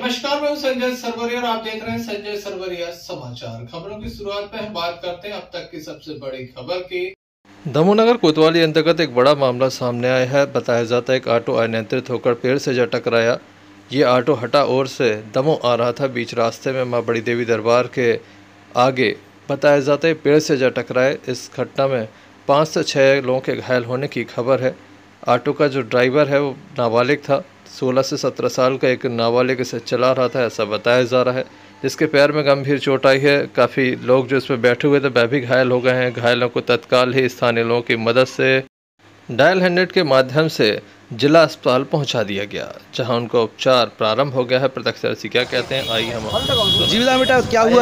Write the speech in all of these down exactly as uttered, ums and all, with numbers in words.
नमस्कार, मैं हूं संजय सरवरिया और आप देख रहे हैं संजय सरवरिया समाचार। खबरों की शुरुआत में हम बात करते हैं अब तक की सबसे बड़ी खबर की। दमोह कोतवाली अंतर्गत एक बड़ा मामला सामने आया है। बताया जाता है एक ऑटो अनियंत्रित होकर पेड़ से जा टकराया। ये ऑटो हटा ओर से दमोह आ रहा था। बीच रास्ते में मां बड़ी देवी दरबार के आगे बताया जाता है पेड़ से जा टकराए। इस घटना में पाँच से छः लोगों के घायल होने की खबर है। ऑटो का जो ड्राइवर है वो नाबालिग था। सोलह से सत्रह साल का एक नाबालिग इसे चला रहा था, ऐसा बताया जा रहा है। जिसके पैर में गंभीर चोट आई है। काफ़ी लोग जो इसमें बैठे हुए थे वह भी घायल हो गए हैं। घायलों को तत्काल ही स्थानीय लोगों की मदद से डायल हंड्रेड के माध्यम से जिला अस्पताल पहुंचा दिया गया, जहां उनका उपचार प्रारंभ हो गया है। प्रत्यक्षदर्शी क्या कहते हैं, आइए हम। जी बेटा, क्या हुआ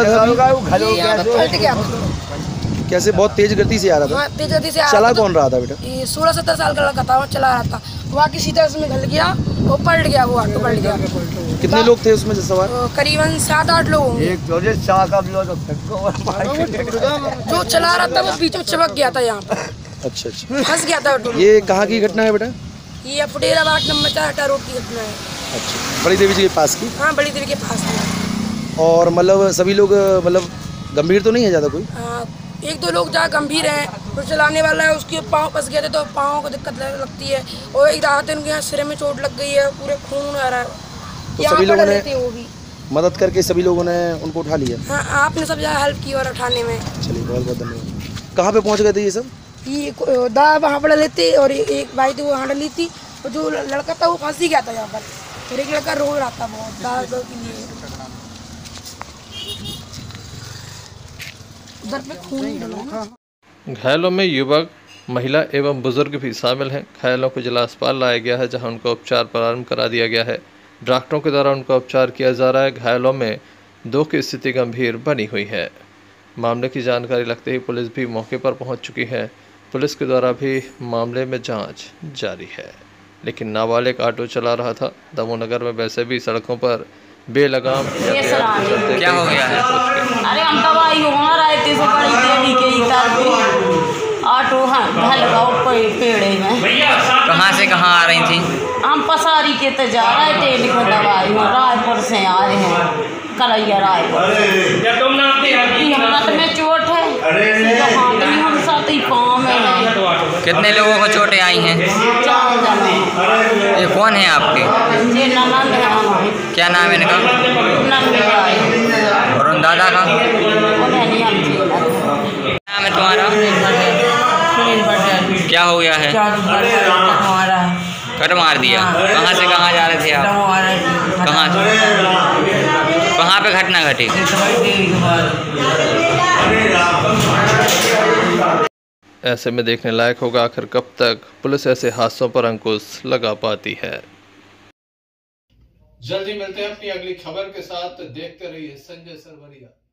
था? कैसे बहुत तेज गति से आ रहा था? हाँ, तेज गति से आ चला रहा था। कौन रहा था बेटा? ये सोलह सत्रह साल का लड़का था, वो चला रहा था। वहाँ की सीधा उसमें घल गया, वो पलट गया, वो ऑटो पलट गया। कितने लोग थे उसमें सवार? करीबन सात आठ लोग होंगे। जो चला रहा था वो बीच में चिपक गया था यहाँ पर। अच्छा अच्छा, फंस गया था ऑटो। ये कहाँ की घटना है बेटा? ये फुटेराबाद नंबर चार हटा रोड की घटना है। अच्छा, बड़ी देवी जी के पास की? हाँ, बड़ी देवी के पास की। और मतलब सभी लोग मतलब गंभीर तो नहीं है ज़्यादा कोई? हाँ, एक दो लोग जहाँ गंभीर हैं। जो चलाने वाला है उसके पाँव फंस गए थे तो पाँव को दिक्कत लगती है। और एक रात उनके यहाँ सिर में चोट लग गई है, पूरे खून आ रहा है। तो सभी लोगों ने वो भी मदद करके सभी लोगों ने उनको उठा लिया? हाँ, आपने सब जगह हेल्प की और उठाने में। चलिए, बहुत बहुत धन्यवाद। कहाँ पे पहुँच गए थे ये सब? ये दा वहाँ पर लेते और एक भाई थी वो वहाँ ली थी। और जो लड़का था वो फंस ही गया था यहाँ पर। और एक लड़का रो रहा था बहुत दाद के लिए। उधर पे खून ही डला ना। घायलों में युवक, महिला एवं बुजुर्ग भी शामिल हैं। घायलों को जिला अस्पताल लाया गया है, जहां उनका उपचार प्रारंभ करा दिया गया है। डॉक्टरों के द्वारा उनका उपचार किया जा रहा है। घायलों में दो की स्थिति गंभीर बनी हुई है। मामले की जानकारी लगते ही पुलिस भी मौके पर पहुंच चुकी है। पुलिस के द्वारा भी मामले में जांच जारी है। लेकिन नाबालिग ऑटो चला रहा था। दमोह नगर में वैसे भी सड़कों पर बेलगाम क्या हो गया है? अरे हम दवाई होना रहे थे सो बड़ी देवी के इधर ऑटो हाँ लगाओ पेड़े में। कहाँ से कहाँ आ रही थी? हम पसारी के तो जा रहे थे, लिखो दवाई हो रायपुर से आ रहे हैं, करैया रायपुर हाथ में चोट है, हाथ में हम साथ ही पाँव में है। कितने लोगों को चोटें आई हैं? चार जने। ये कौन है आपके? ये ननद है हमारी। क्या नाम है इनका? नंद है। और उन दादा का उन्हें नहीं हम जीना। नाम है तुम्हारा? क्या हो गया है? कट मार दिया। कहाँ से कहाँ जा रहे थे आप? कहाँ कहाँ पे घटना घटी? ऐसे में देखने लायक होगा आखिर कब तक पुलिस ऐसे हादसों पर अंकुश लगा पाती है। जल्दी मिलते हैं अपनी अगली खबर के साथ। देखते रहिए संजय सरवरिया।